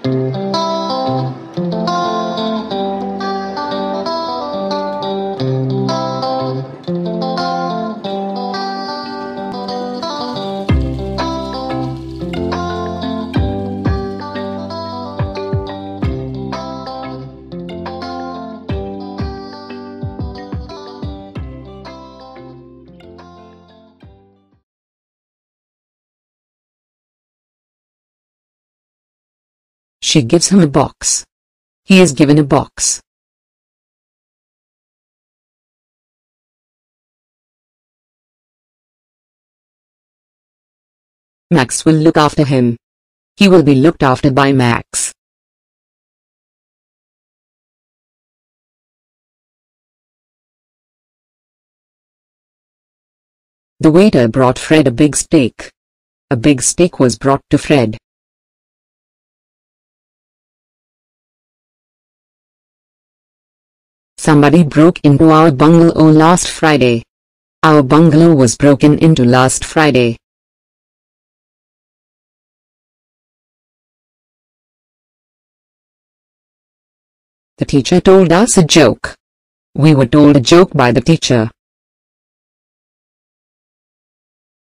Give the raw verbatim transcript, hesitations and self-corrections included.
She gives him a box. He is given a box. Max will look after him. He will be looked after by Max. The waiter brought Fred a big steak. A big steak was brought to Fred. Somebody broke into our bungalow last Friday. Our bungalow was broken into last Friday. The teacher told us a joke. We were told a joke by the teacher.